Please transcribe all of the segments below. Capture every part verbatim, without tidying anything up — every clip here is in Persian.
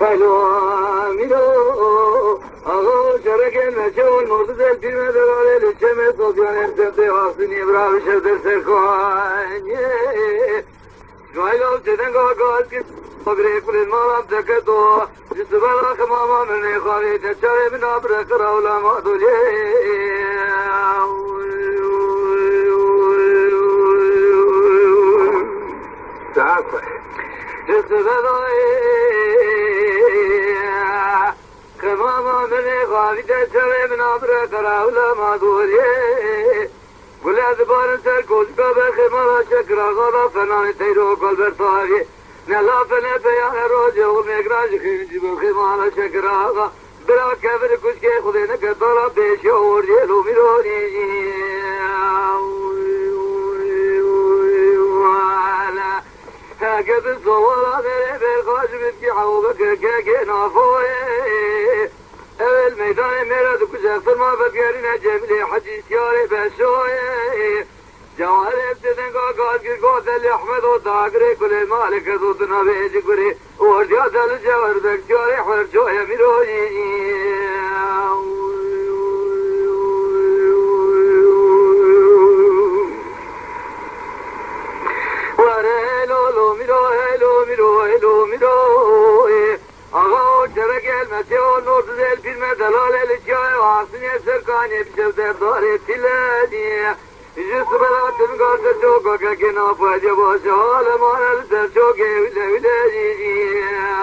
Hello, amigo. Ago, çareken meçhul muhtazel firme delale leçeme sosyan emsete hasini bravo şevder serkoanye. Şuaylo çeden gagaz ki sabire kulin malam teketo. Jisbala khamama mene khali teçare bin abre karaula madulye. Tafa. Jisbala khamama mene khali teçare bin abre karaula madulye. Gulad barın ser kozka be khimara şekra gala fenani teyro kol bertari. Ne la fene peyane roje ul megraj khimci be khimara şekra gala. Bira kevir kuçke khude ne ketara peşe or ye lo mironi. Haked zovala mere bel khajbit ki hawba ke ke nafoye. Evvel meydan merad kucak firma bekerine cemile hacis yare beşoye. Cevahir ebteden gagaz gir godel Ahmed o dagre kule malik zudna beji kure. Orja del cevher bekçare harcoye miroyi. Vare lo lo miro hello miro hello miro. Ağa çere gelmesi o nurduzel firme delaleli çay vasıniye serkaniye bir sevder dare tiledi. Yüzü sıbelatın karşı çok oka kena payca başı hale manel ser çok evle evle.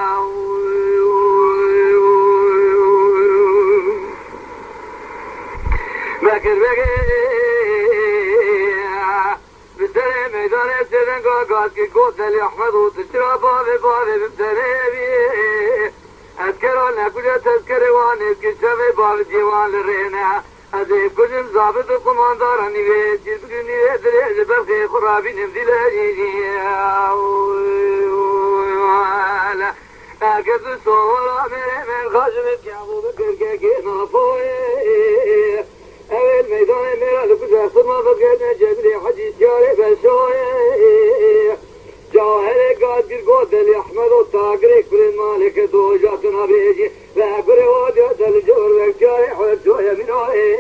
Bekir bekir Bistere meydan etseden gagaz ki kodeli Ahmet o sıçra bavi bavi bimtere evi. Ezkera ne kuca tezkere van eski şeve bavi civan lirene. Azeyb kucum zabıt kumandara nive cizbü nive direci berki kurabi nimdileri. Herkesi soğura mere men kaçmet yahu bekir keke nafoye. Evvel meydan emeralı kuca sırma bekirne cebri hacis yare beşoye. Cahire gadir godeli Ahmed o tagre kurin malike doğacatına beji ve kure o diyateli cevr bekçare harcoya minoye.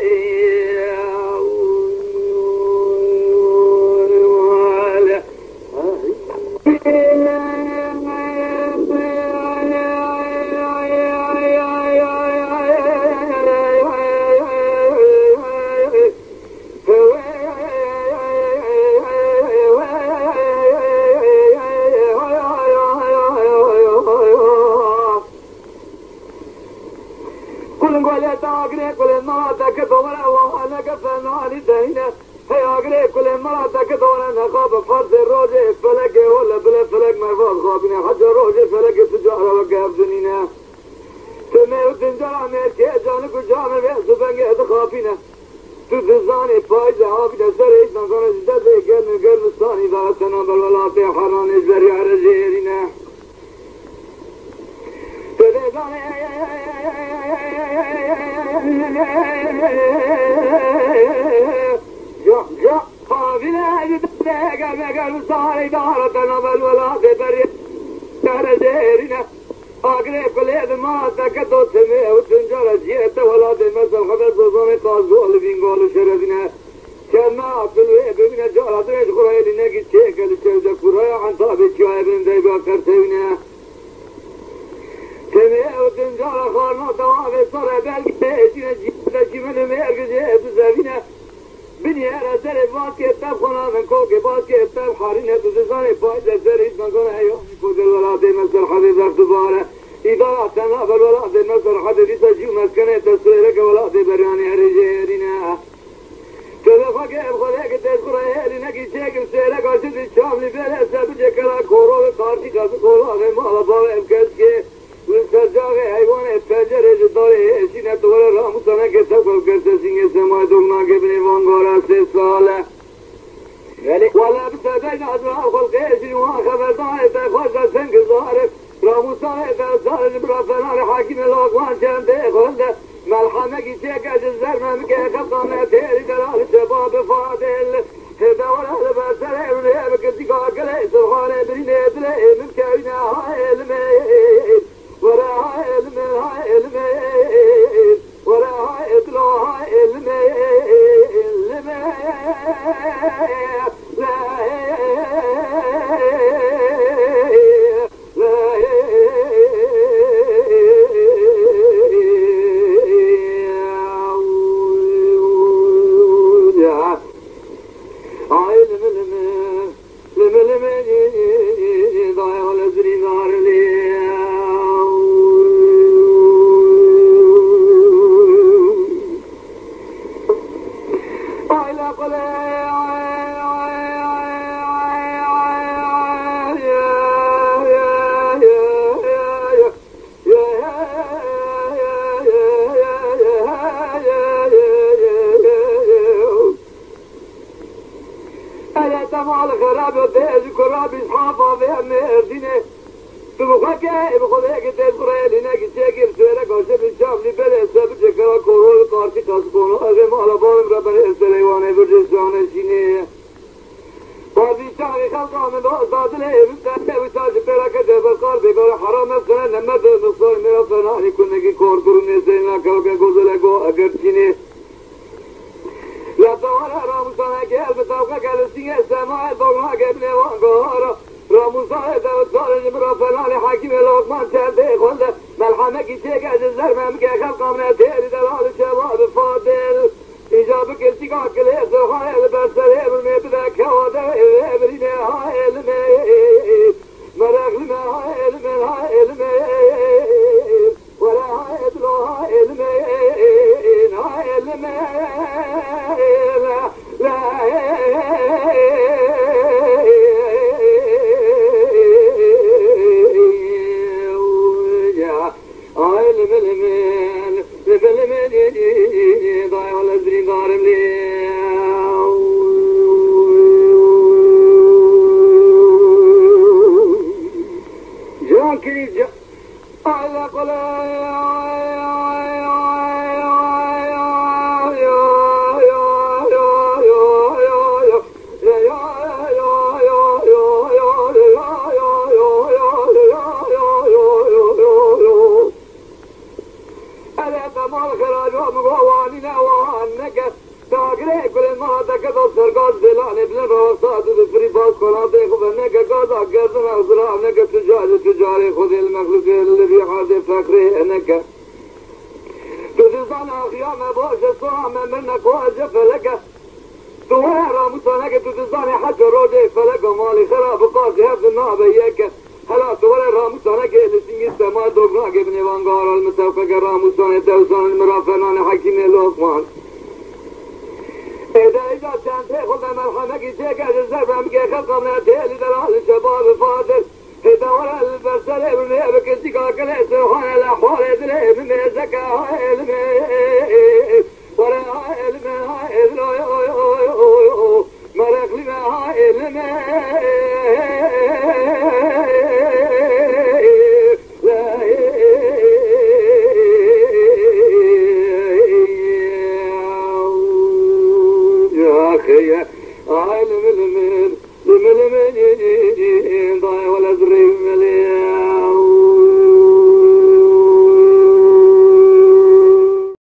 Agre kule marata ke dovara wahana ke fenali dehine. Hey agre kule marata ke dovara nakab farz roje felek ola bile felek mervaz khabine hacca roje felek tijara ve gabzunine. Teme udinjara merke canı kucağına ve zubenge ed khafine. Tu dizane payza habine sere hiç nakana zidde gelme gelmestani da sana belvelate haran ezberi arezerine. Tedezane Ya ya kavile gidip gel gel sahil dağlarına belvela deberi terezerine agre kule mağaza kato seme utuncara cihete vela demezsel haber bozane kazgol bingol şerefine kerna akılve bimine caradın et kurayline gidecek el çevde kuraya antabe çayebinin deybe karsevine Seme utuncara karna tavave sara belki eşine cihete cimene mergeze etu sevine Biniyer eser vazki ettab khona men ko ke vazki ettab harine tuzane payda eser hiç nakona heyo ko del wala de mesel hadid akhtubara idara sana bel wala de mesel hadid isa jiu meskene tasire ke wala de berani herijerina Telefa ke khole ke tezkura eline ki çekim sere karşı di çamli bele sebi cekala koro ve karşı kapı koro ve mala bava evkeske Ülkacağe hayvan et pencereci dore eşine duvara ramutana kesep kol kersesinge semay dogna gebine vangora sesale Valla bisebeyne adra halke eşini va haberdar ete khoşa sen kızarif ramutana ete sarıcı bırafanare hakime lokman çende kolde melhame gidecek acizler memke kapkane teri delali cebabı fadel Hedavara lebesere evliye bekezi kakale Sırhane birine edile emim kevine ha elme Vara مال خراب و دیز کراب اصحابا و مردینه تو بخواه بخواه که دیز قرآن لینه که چکر سویره کاشه بشام لی بره سبت چکرا کرول کارچی کاس کنو اگه مالا بارم را بره استلیوانه برجستانه شینه بازی چاقی خلقا من دادله من تنه و چاچ پراکه دبرکار بگاره حرام افکنه نمد نصار میرا فنانی کنه که کار کرو نیسته نکو که گزله گو اگر چینه یا دواره راموسانه که البتاوکه کلسینه سماع دوگنا که ابن وانگاره راموسانه دوستاره جمرا فنانی حکیم لغمان چنده خونده ملحمه کی چه که جزر ممکه خلقا من تیری دلال شباب فاضل إجابة كلتك عقلي سوحاي البرسلي بالمبدا كوادا إبريني هاي المي مرق لما هاي المي هاي المي ولا هاي بلو هاي المي هاي المي لا لا هاي المي ضايع ولا زرين ضارم لي جان كريم جان على مال خراج ومقوانينا وانك تاقري كل ما تكدو سرقات دلان ابن روسات دفري باس قناطي خبنك قاضا قردنا اصراء انك تجاري تجاري خذ المخلوق اللي في حاضر فكري انك تدزان اخيام باش الصرام منك واجف لك توارى مصانك تدزان حتى روجي فلك مالي خراب قاسي هفت النعب اياك هلا تولى راموسانه که لسینگی سما دوگنا که بنی وانگار المسوقه که راموسانه دوسان المرافنان حکیم لقمان ایده ایجا چنده خود ملحمه کی چه که جزرم که خلقم نتیلی در حال شباب فادر ایده ولا البرسل ابنه بکسی که کلی سوحان الاحوال ادره من زکا علمه